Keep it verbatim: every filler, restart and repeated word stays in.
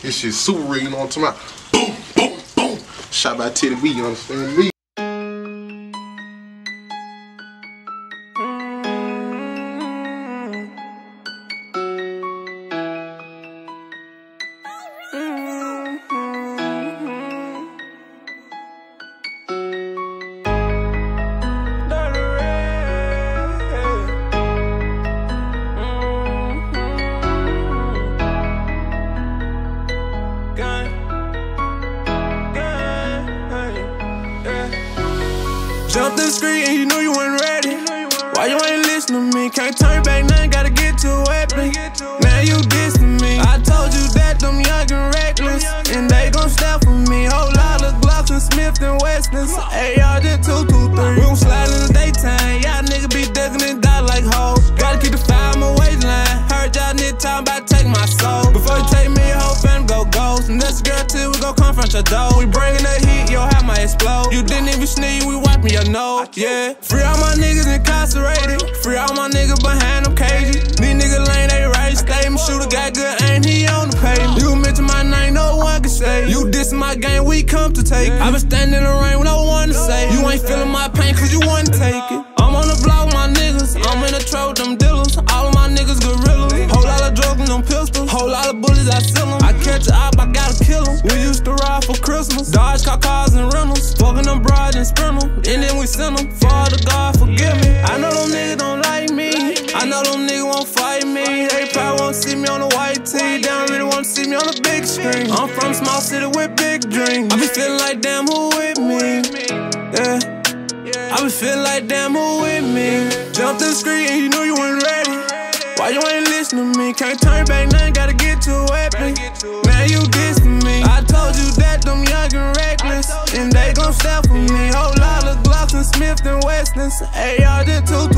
This shit super real, you know what I'm talking about? Boom, boom, boom. Shot by Teddy B, you understand me? Jumped the screen and you knew you weren't ready. Why you ain't listen to me? Can't turn back now, gotta get to a weapon. Now you dissing me. I told you that them young and reckless, and they gon' step for me. Whole lot of Glocks and Smith and Westons. A R just two two three. We gon' slide in the daytime. Y'all nigga be ducking and die like hoes. Gotta keep the fire on my waistline. Heard y'all niggas talking about take my soul. Before you take me, whole fam go ghost. And that's a girl till we go confront your door. We bringin' the heat, your house might explode. You didn't even sneeze, we wiping your nose. Yeah, free all my niggas incarcerated. Free all my niggas behind them cages. These niggas lane, they right statement. Shooter got good aim, he on the pavement. You mention my name, no one can say. You dissing my game, we come to take it. I been standing in the rain with no one to say. You ain't feeling my pain cause you wanna take it. I'm on the block with my niggas, I'm in the truck with them dealers. All of my niggas gorillas. Whole lot of drugs and them pistols. Whole lot of bullets, I seal them. I catch a op, I gotta kill them. We used to ride for Christmas. Dodge car cars and rentals. Fucking them broads and spin them. And then we send them. Father God, forgive me. I know them niggas don't like me. I know them niggas won't fight me. They probably won't see me on the white tee. They don't really wanna see me on the big screen. I'm from small city with big dreams. I be feeling like damn, who with me? Yeah. I be feeling like damn, who with me? Jumped the screen and you knew you weren't ready. Why you ain't listen to me? Can't turn back now, gotta get to a weapon. Now you dissing me. I told you that them young and reckless, and they gon' step for me. Whole lot of Glocks and Smith and Westons. A R just two